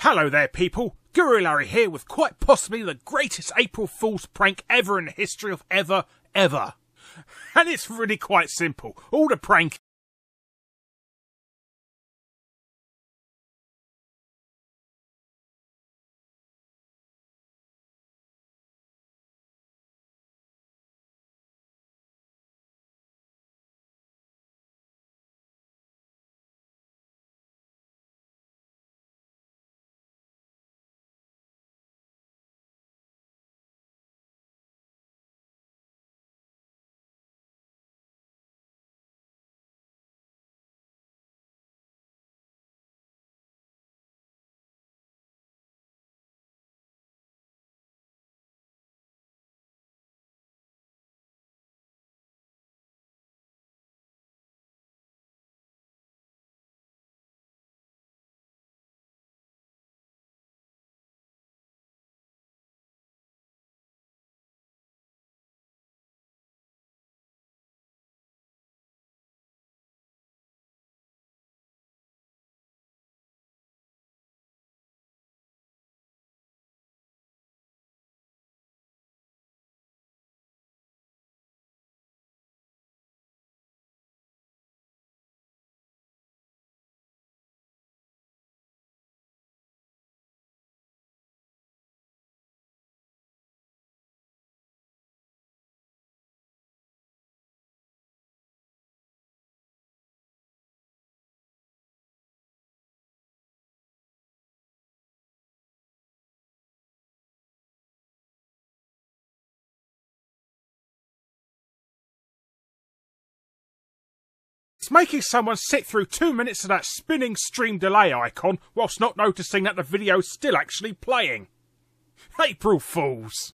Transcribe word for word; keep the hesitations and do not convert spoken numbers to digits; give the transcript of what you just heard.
Hello there, people. Guru Larry here with quite possibly the greatest April Fool's prank ever in the history of ever, ever. And it's really quite simple. All the prank It's making someone sit through two minutes of that spinning stream delay icon whilst not noticing that the video's still actually playing. April Fools!